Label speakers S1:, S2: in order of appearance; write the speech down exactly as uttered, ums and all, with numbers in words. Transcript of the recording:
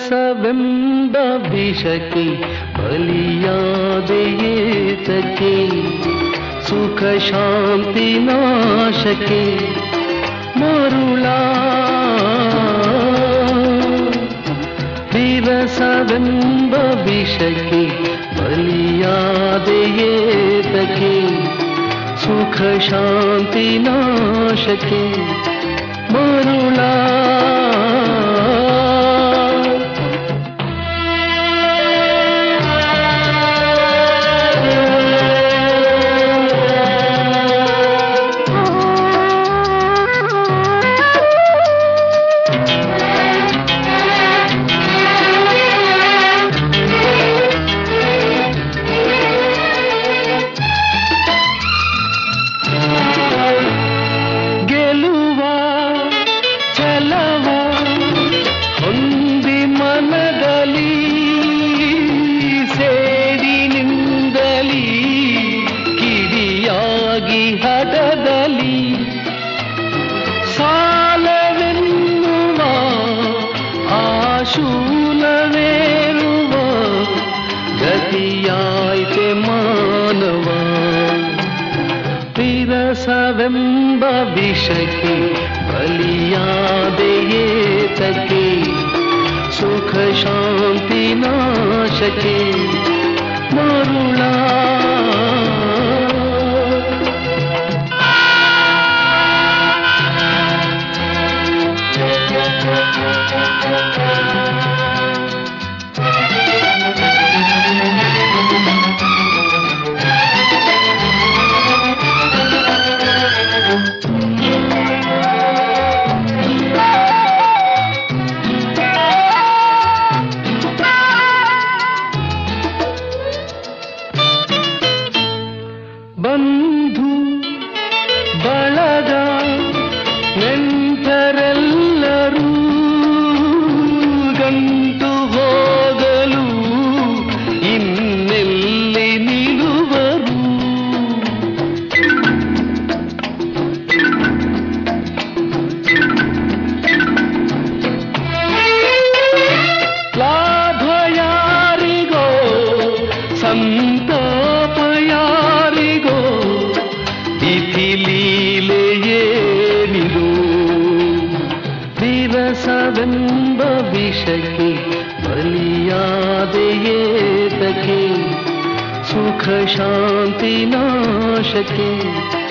S1: ವಿರಸವೆಂಬ ವಿಷಕ್ಕೆ ಬಲಿಯಾದೆಯೇತಕ್ಕೆ ಸುಖ ಶಾಂತಿ ನಾಶಕ್ಕೆ ಮರುಳ ವಿರಸವೆಂಬ ವಿಷಕ್ಕೆ ಬಲಿಯಾದೆಯೇತಕ್ಕೆ ಸುಖ ಶಾಂತಿ ನಾಶಕ್ಕೆ ಮರುಳ ಶೂಲವೇರುವ ಗತಿಯಾಯ್ತೆ ಮಾನವ ವಿರಸವೆಂಬ ವಿಷಕ್ಕೆ ಬಲಿಯಾದೆಯೇತಕ್ಕೆ ಸುಖ ಶಾಂತಿ ನಾಶಕ್ಕೆ ಮರುಳ ಬಂಧು ಬಳಗ ನೆಂಟರೆಲ್ಲರೂ ಗಂಟು ಹೋಗಲು ಇನ್ನೆಲ್ಲಿ ನಿಲ್ಲುವರು ಲಾಭ ಯಾರಿಗೋ ಸಂತಾಪ ಯಾರಿಗೋ ಲೀಲೆಯೇನಿದು ವಿರಸವೆಂಬ ವಿಷಕ್ಕೆ ಬಲಿಯಾದೆಯೇತಕ್ಕೆ ಸುಖ ಶಾಂತಿ ನಾಶಕ್ಕೆ